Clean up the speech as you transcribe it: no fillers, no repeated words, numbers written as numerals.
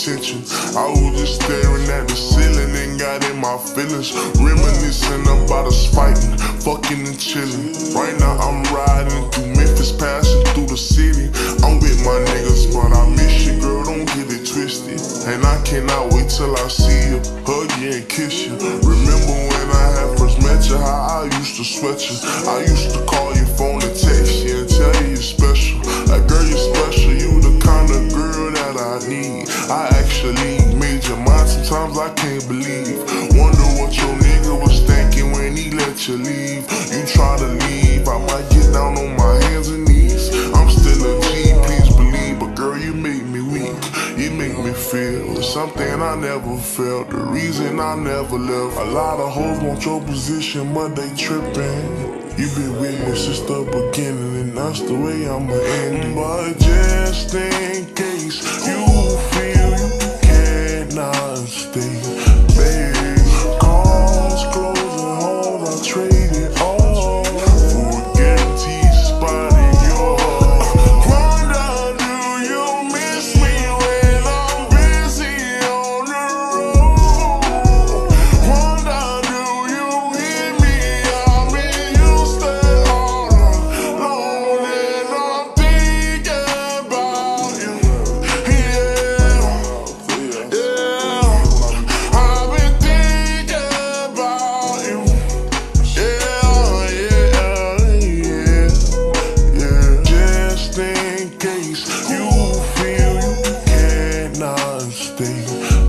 attention. I was just staring at the ceiling and got in my feelings, reminiscing about us fighting, fucking and chilling. Right now I'm riding through Memphis, passing through the city. I'm with my niggas, but I miss you, girl, don't get it twisted. And I cannot wait till I see you, hug you and kiss you. Remember when I had first met you, how I used to sweat you. I used to call your phone and text you and tell you you're special. Like, girl, you're special, you the kind of girl that I need. I actually made your mind, sometimes I can't believe. Wonder what your nigga was thinking when he let you leave. You try to leave, I might get down on my hands and knees. I'm still a G, please believe, but girl, you make me weak. You make me feel something I never felt, the reason I never left. A lot of hoes want your position, but they tripping. You been with me since the beginning, and that's the way I'ma end it. But just in case you feel you cannot stay, babe, calls, clothes, and homes, I trade it all for a guaranteed spot in your heart. Wonder, do you miss me when I'm busy on the road? Wonder, do you hear me? I mean, you stay all alone, and I'm thinking about you. I've been thinking about you. Just in case you feel you cannot stay,